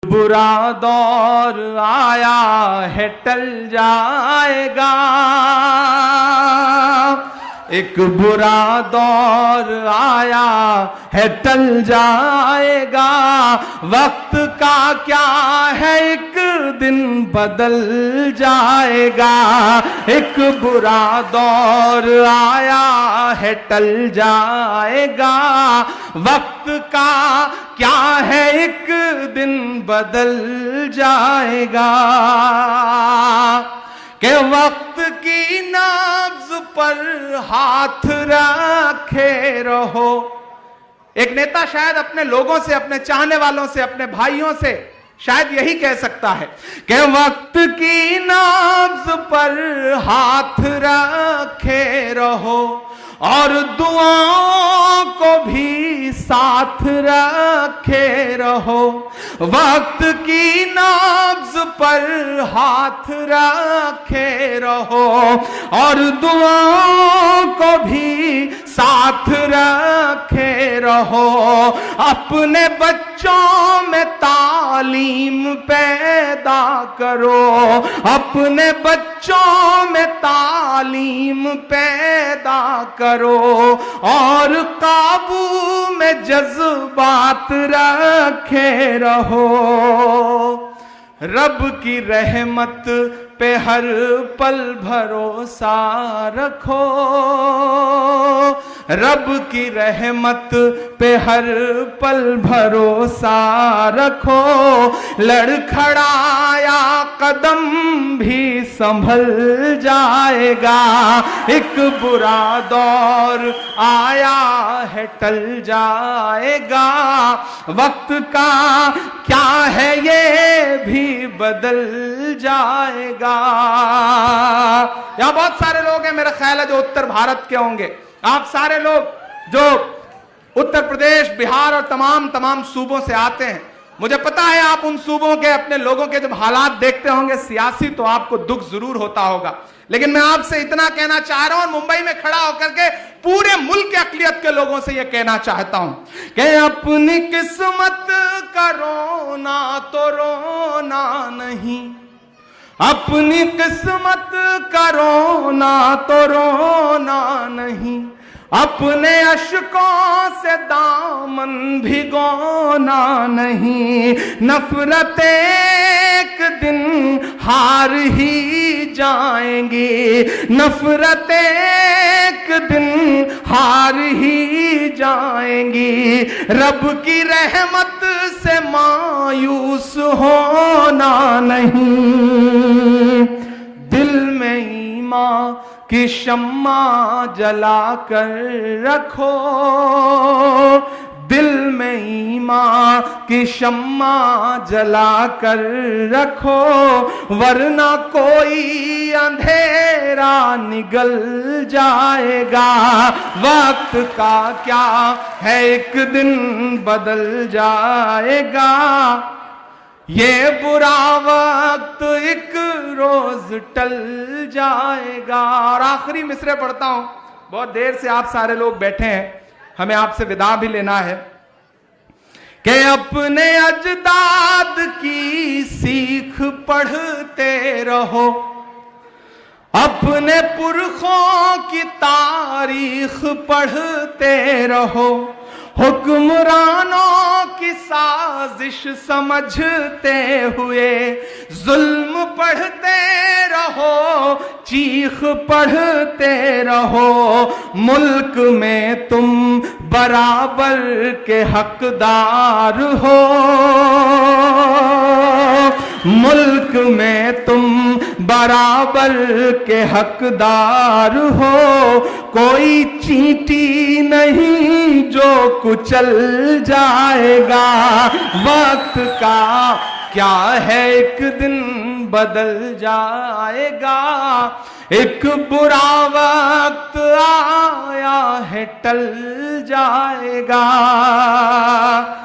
बुरा दौर आया है टल जाएगा, एक बुरा दौर आया है टल जाएगा। वक्त का क्या है एक दिन बदल जाएगा, एक बुरा दौर आया है टल जाएगा। वक्त का क्या है एक दिन बदल जाएगा, कि वक्त की नब्ज पर हाथ रखे रहो। एक नेता शायद अपने लोगों से, अपने चाहने वालों से, अपने भाइयों से शायद यही कह सकता है कि वक्त की नब्ज पर हाथ रखे रहो और दुआओं को भी साथ रखे रहो। वक्त की नब्ज पर हाथ रखे रहो और दुआओं को भी साथ रखे रहो। अपने बच्चों में तालीम पैदा करो, अपने बच्चों में तालीम पैदा करो और काबू में जज्बात रखे रहो। रब की रहमत पे हर पल भरोसा रखो, रब की रहमत पे हर पल भरोसा रखो। लड़खड़ाया कदम भी संभल जाएगा, एक बुरा दौर आया है टल जाएगा। वक्त का क्या है ये भी बदल जाएगा। यहां बहुत सारे लोग हैं, मेरा ख्याल है, जो उत्तर भारत के होंगे। आप सारे लोग जो उत्तर प्रदेश, बिहार और तमाम सूबों से आते हैं, मुझे पता है आप उन सूबों के, अपने लोगों के जब हालात देखते होंगे सियासी, तो आपको दुख जरूर होता होगा। लेकिन मैं आपसे इतना कहना चाह रहा हूं और मुंबई में खड़ा होकर के पूरे मुल्क के अकलियत के लोगों से यह कहना चाहता हूं कि अपनी किस्मत का रोना तो रोना नहीं, अपनी किस्मत का रोना तो रोना नहीं, अपने अश्कों से दामन भिगोना नहीं। नफरत एक दिन हार ही जाएंगी, नफरत एक दिन हार ही जाएंगी। रब की रहमत से मायूस होना नहीं, दिल में ईमान की शम्मा जला कर रखो, दिल में ईमान की शम्मा जला कर रखो, वरना कोई अंधेरा निगल जाएगा। वक्त का क्या है एक दिन बदल जाएगा, ये बुरा वक्त एक रोज टल जाएगा। और आखिरी मिसरे पढ़ता हूं, बहुत देर से आप सारे लोग बैठे हैं, हमें आपसे विदा भी लेना है, कि अपने अजदाद की सीख पढ़ते रहो, अपने पुरखों की तारीख पढ़ते रहो, हुक्मरानों की साजिश समझते हुए जुल्म पढ़ते रहो, चीख पढ़ते रहो। मुल्क में तुम बराबर के हकदार हो, मुल्क में तुम बराबर के हकदार हो। कोई चींटी नहीं जो कुचल जाएगा, वक्त का क्या है एक दिन बदल जाएगा। एक बुरा वक्त आया है टल जाएगा।